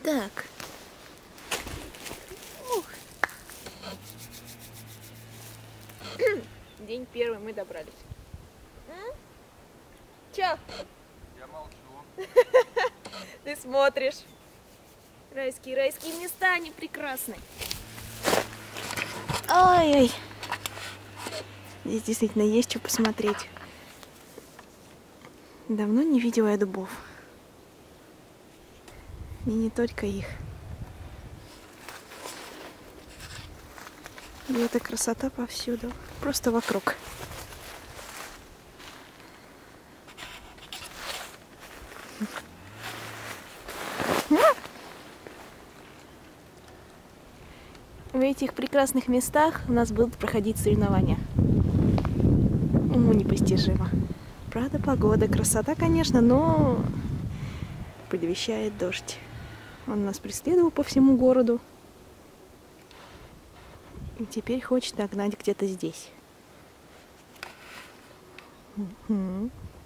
Так. Ух. День первый, мы добрались. Чё? Я молчу. Ты смотришь. Райские места, они прекрасны. Ой-ой. Здесь действительно есть что посмотреть. Давно не видела я дубов. И не только их. И эта красота повсюду. Просто вокруг. В этих прекрасных местах у нас будут проходить соревнования. Уму непостижимо. Правда, погода, красота, конечно, но предвещает дождь. Он нас преследовал по всему городу. И теперь хочет догнать где-то здесь.